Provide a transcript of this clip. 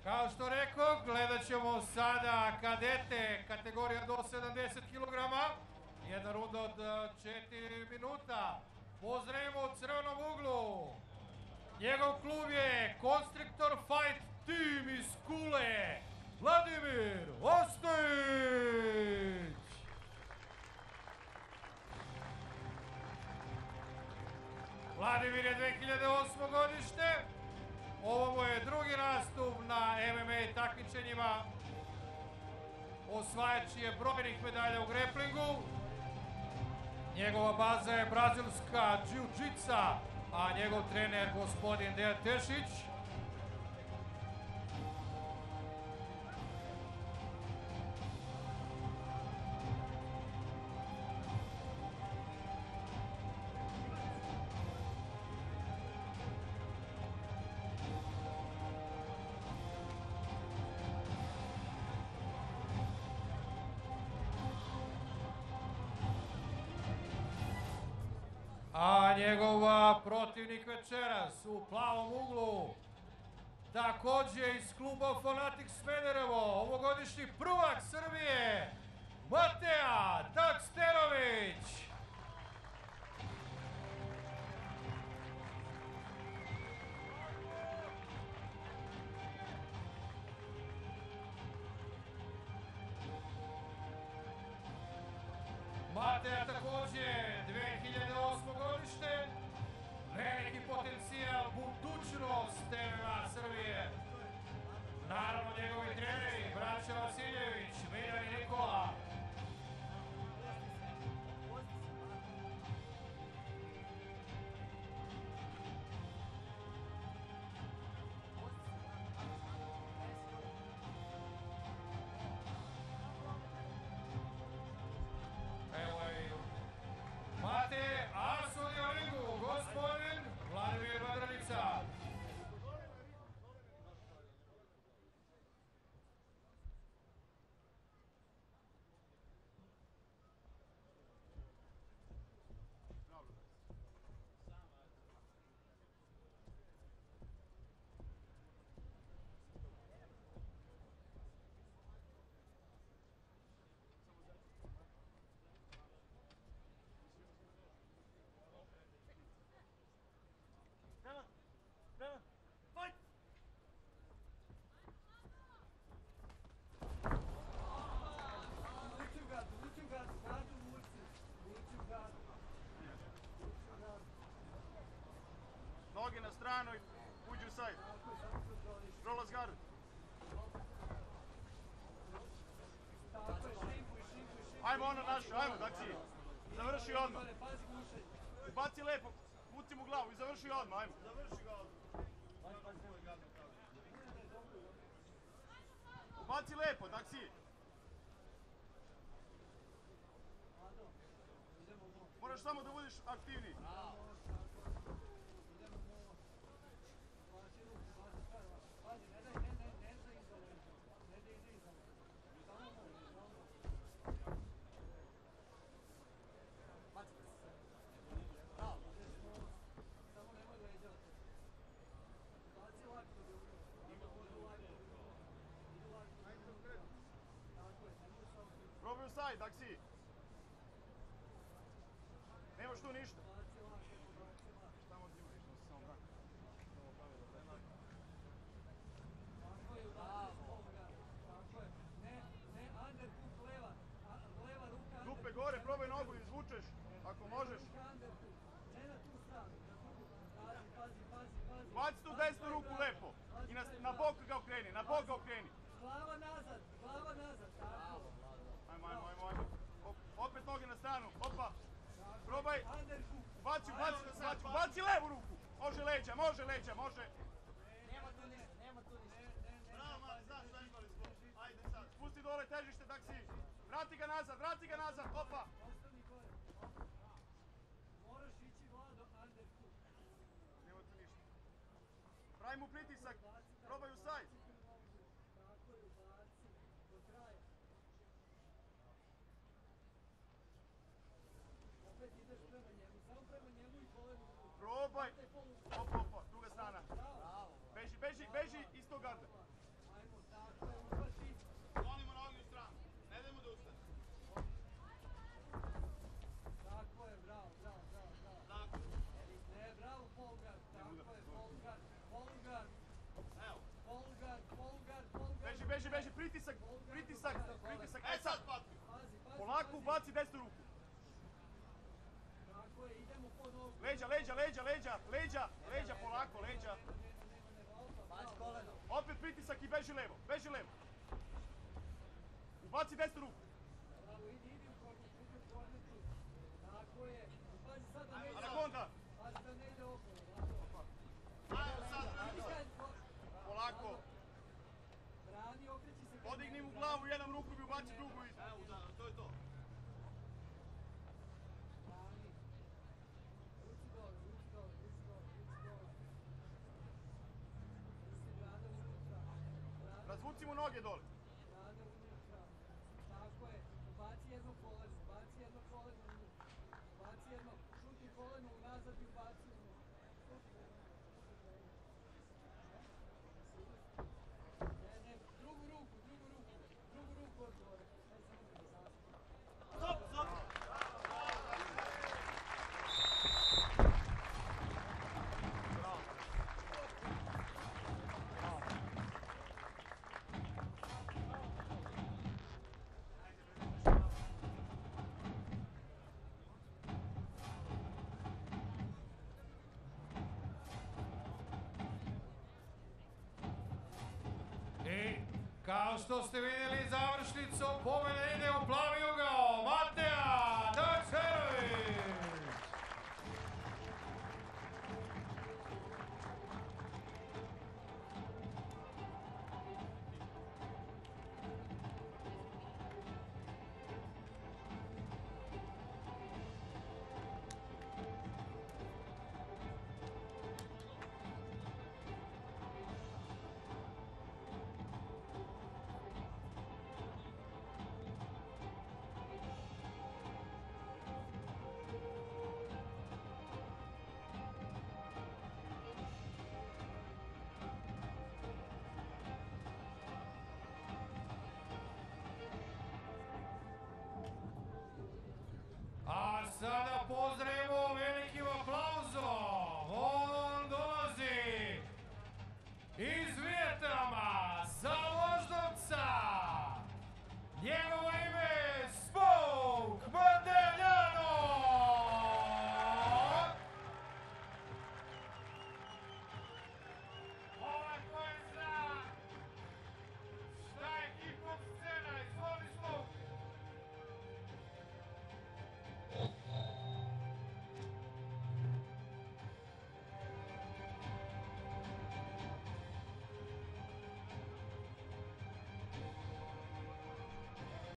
Kao što rekao, gledat ćemo sada kadete kategorija do 70 kg. Jedna runda od 4 minuta. Pozdravimo u crvenom uglu. Njegov klub je Constrictor Fight Team iz Kule. Vladimir Ostojić. Vladimir je 2008. godište. Ovo mu je drugi nastup na MMA takmičenjima. Osvajač je brojnih medalja u greplingu. Njegova baza je brazilska jiu-jitsa, a njegov trener gospodin Dejan Tešić. A njegov protivnik večeras u plavom uglu, takođe iz kluba Fanatics Smederevo, ovogodišnji prvak Srbije, Mateja Taksterović. Mateja takođe 2008. godište, veliki potencijal, budućnost MMA Srbije. Naravno njegovi treneri, braća Vasiljević, Miljan i Nikola. Mate, a sudi u ringu, gospodin Vladimir Vadranica. Noge na stranu i uđi u side. Roll guard. Ajmo ono naše, ajmo, Daksi. Završi odmah. Baci lepo, puci mu glavu i završi odmah, ajmo. Baci lepo, Daksi. Moraš samo da budeš aktivniji. Probaj u side, Daksi. Nemaš tu ništa. Šta možda ima ništa, se samo brak. Ne, underhook leva ruka. Dupe gore, probaj nogu i izvučeš, ako možeš. Ne na tu stranu. Pazi. Baci tu desnu ruku lepo i na bok ga okreni, na bok ga okreni. Glava nazad, tako. Ajmo. Opet noge na stranu, opa. Probaj. Baci levu ruku. Može leđa. Nema tu ništa. Bravo, mali, znaš da imali smo. Ajde sad. Spusti dole težište, Daksi. Vrati ga nazad, opa. Ostani gore. Moraš ići Vlado underhook. Nema tu ništa. Pravi mu pritisak. Probaj u side. Tako je, ubaci. Do kraja. Opet ideš prema njemu, samo prema njemu i kolenu. Probaj. Opa, druga strana. Beži iz tog garda. pritisak i beži levo, beži levo. Ubaci desnu ruku. Bravo, idi u korner tu. Tako je. Pazi sad da ne ide. Anakonda. Pazi da ne ide okolo. Ovako. Ajmo sad, polako. Brani, okreći se. Podigni mu glavu, jednom ruku i ubaci drugu iza. Evo, da, to je to. Brani. Ruci dole, ruci dole, ruci dole, ruci dole. Ruci Brana unutra. Razvuci mu noge dole. Brana unutra. Tako je. Ubaci jedno koleno, ubaci jedno koleno unutra. Ubaci jedno, šuti koleno unazad i ubaci unutra. Ne, drugu ruku odgovore. Ne samo da zastavi. Stop! I kao što ste vidjeli završnicu, pobjeda ide u plavi ugal.